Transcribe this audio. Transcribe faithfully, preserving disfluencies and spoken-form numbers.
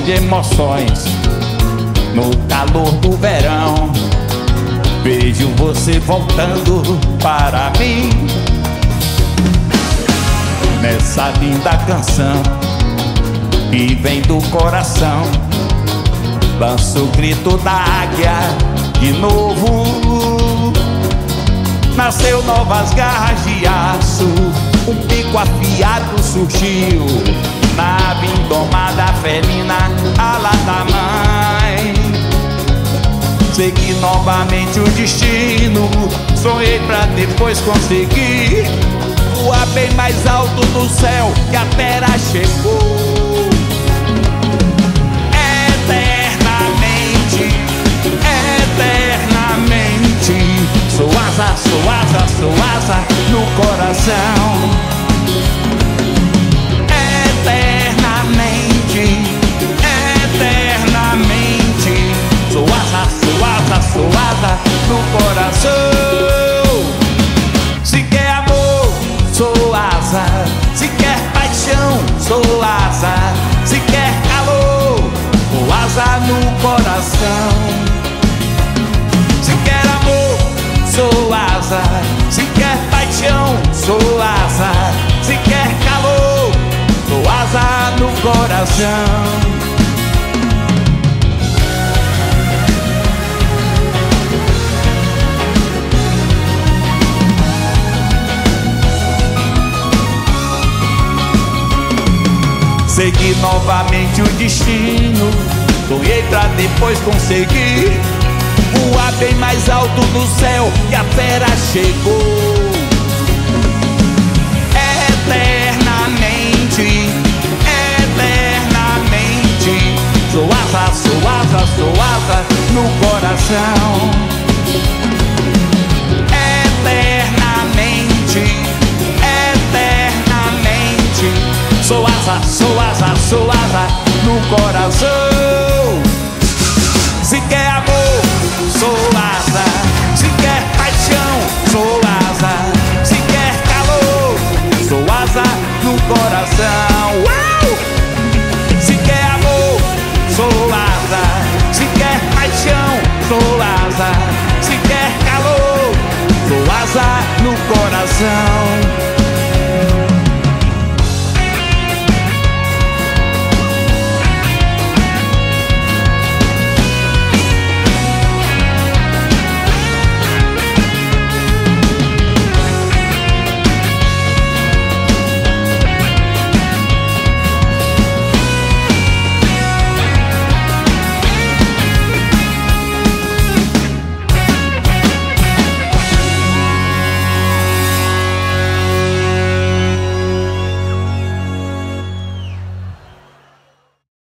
de emoções no calor do verão. Vejo você voltando para mim nessa linda canção que vem do coração. Lanço o grito da águia de novo. Nasceu novas garras de aço, um pico afiado surgiu na ave indomada felina, ala da mãe. Segui novamente o destino, sonhei pra depois conseguir voar bem mais alto no céu que a terra chegou. Eternamente, eternamente, sou asa, sou asa, sou asa no coração. Sou asa no coração. Se quer amor, sou asa. Se quer paixão, sou asa. Se quer calor, sou asa no coração. Se quer amor, sou asa. Se quer paixão, sou asa. Se quer calor, sou asa no coração. Segui novamente o destino, sonhei pra depois conseguir voar bem mais alto no céu que a fera chegou. Eternamente, eternamente, sou asa, sou asa, sou asa no coração. Eternamente, eternamente, sou asa, sou asa, sou asa no coração. Se quer amor, sou asa. Se quer paixão, sou asa. Se quer calor, sou asa no coração. Uau! Se quer amor, sou asa. Se quer paixão, sou asa. Se quer calor, sou asa no coração.